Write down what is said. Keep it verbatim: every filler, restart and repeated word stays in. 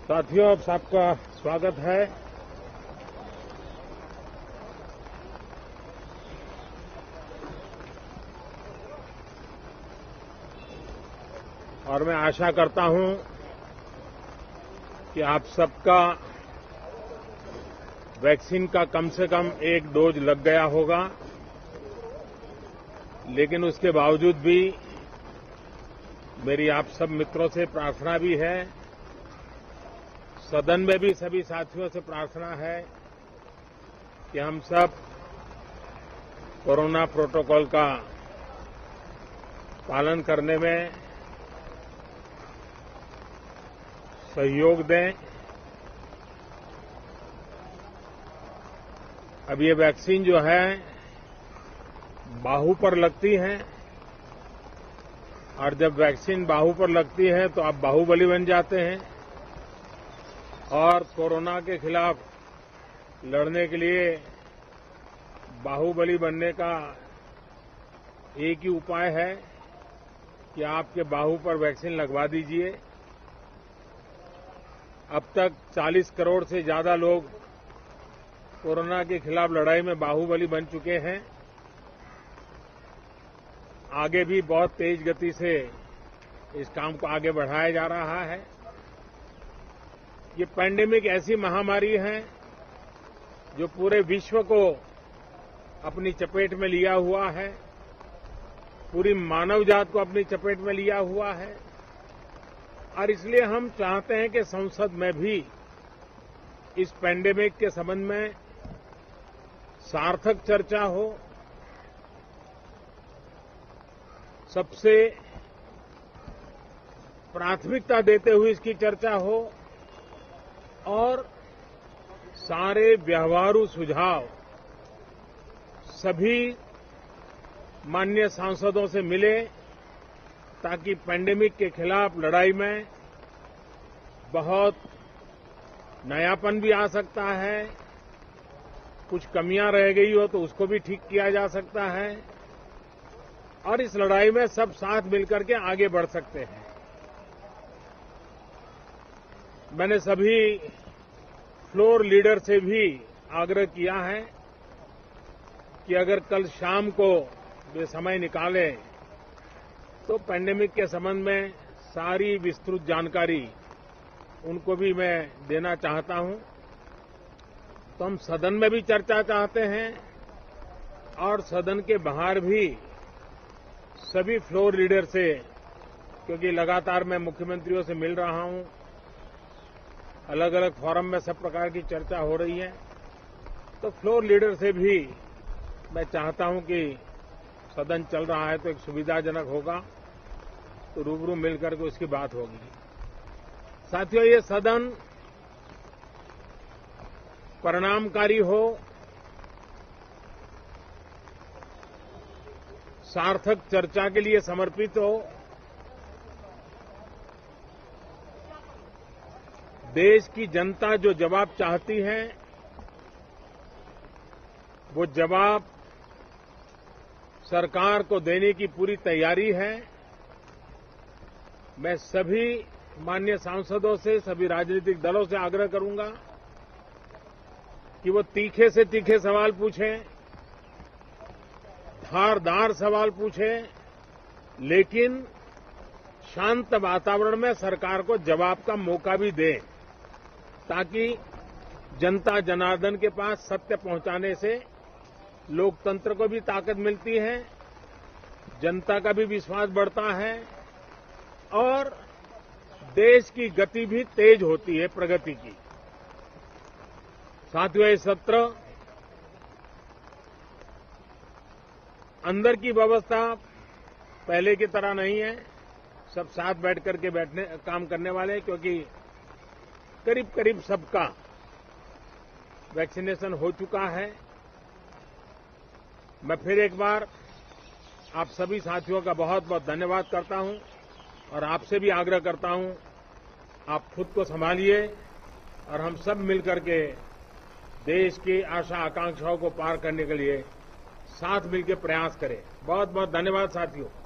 साथियों, आप सबका स्वागत है। और मैं आशा करता हूं कि आप सबका वैक्सीन का कम से कम एक डोज लग गया होगा, लेकिन उसके बावजूद भी मेरी आप सब मित्रों से प्रार्थना भी है, सदन में भी सभी साथियों से प्रार्थना है कि हम सब कोरोना प्रोटोकॉल का पालन करने में सहयोग दें। अब ये वैक्सीन जो है बाहू पर लगती है, और जब वैक्सीन बाहू पर लगती है तो आप बाहुबली बन जाते हैं, और कोरोना के खिलाफ लड़ने के लिए बाहुबली बनने का एक ही उपाय है कि आपके बाहू पर वैक्सीन लगवा दीजिए। अब तक चालीस करोड़ से ज्यादा लोग कोरोना के खिलाफ लड़ाई में बाहुबली बन चुके हैं। आगे भी बहुत तेज गति से इस काम को आगे बढ़ाया जा रहा है। ये पैंडेमिक ऐसी महामारी है जो पूरे विश्व को अपनी चपेट में लिया हुआ है, पूरी मानव जात को अपनी चपेट में लिया हुआ है, और इसलिए हम चाहते हैं कि संसद में भी इस पैंडेमिक के संबंध में सार्थक चर्चा हो। सबसे प्राथमिकता देते हुए इसकी चर्चा हो और सारे व्यवहारू सुझाव सभी माननीय सांसदों से मिले, ताकि पैंडेमिक के खिलाफ लड़ाई में बहुत नयापन भी आ सकता है, कुछ कमियां रह गई हो तो उसको भी ठीक किया जा सकता है, और इस लड़ाई में सब साथ मिलकर के आगे बढ़ सकते हैं। मैंने सभी फ्लोर लीडर से भी आग्रह किया है कि अगर कल शाम को वे समय निकालें तो पैंडेमिक के संबंध में सारी विस्तृत जानकारी उनको भी मैं देना चाहता हूं। तो हम सदन में भी चर्चा चाहते हैं और सदन के बाहर भी सभी फ्लोर लीडर से, क्योंकि लगातार मैं मुख्यमंत्रियों से मिल रहा हूं, अलग अलग फोरम में सब प्रकार की चर्चा हो रही है, तो फ्लोर लीडर से भी मैं चाहता हूं कि सदन चल रहा है तो एक सुविधाजनक होगा, तो रूबरू मिलकर के उसकी बात होगी। साथियों, ये सदन परिणामकारी हो, सार्थक चर्चा के लिए समर्पित हो, देश की जनता जो जवाब चाहती है वो जवाब सरकार को देने की पूरी तैयारी है। मैं सभी माननीय सांसदों से, सभी राजनीतिक दलों से आग्रह करूंगा कि वो तीखे से तीखे सवाल पूछें, धारदार सवाल पूछें, लेकिन शांत वातावरण में सरकार को जवाब का मौका भी दें, ताकि जनता जनार्दन के पास सत्य पहुंचाने से लोकतंत्र को भी ताकत मिलती है, जनता का भी विश्वास बढ़ता है और देश की गति भी तेज होती है, प्रगति की। साथियों, ये सत्र अंदर की व्यवस्था पहले की तरह नहीं है, सब साथ बैठ करके बैठने काम करने वाले, क्योंकि करीब करीब सबका वैक्सीनेशन हो चुका है। मैं फिर एक बार आप सभी साथियों का बहुत बहुत धन्यवाद करता हूं और आपसे भी आग्रह करता हूं, आप खुद को संभालिए और हम सब मिलकर के देश की आशा आकांक्षाओं को पार करने के लिए साथ मिलकर प्रयास करें। बहुत बहुत धन्यवाद साथियों।